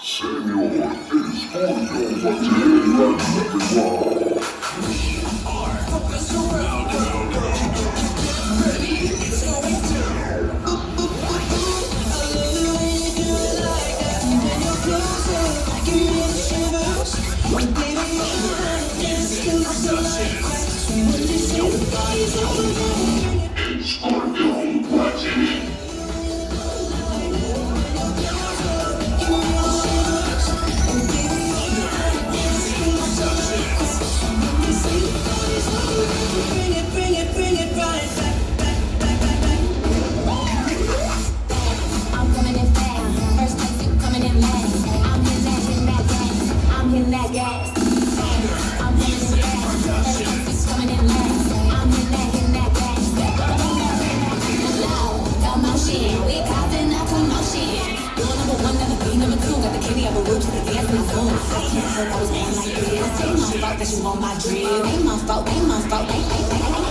Senor, it's Scorpio, but today I'm nothing wrong. Bring it right back. I'm coming in fast. First place, you coming in last. I'm hitting that gas. I'm hitting that gas. I'm coming in fast. First place, you coming in last. I'm hitting that gas. Loud commotion. We causing a commotion. Door number one, never be number two. Got the kitty up a root to the gas in the phone. I can't help I was born like this. Ain't my fault that you want my drip. Ain't my fault.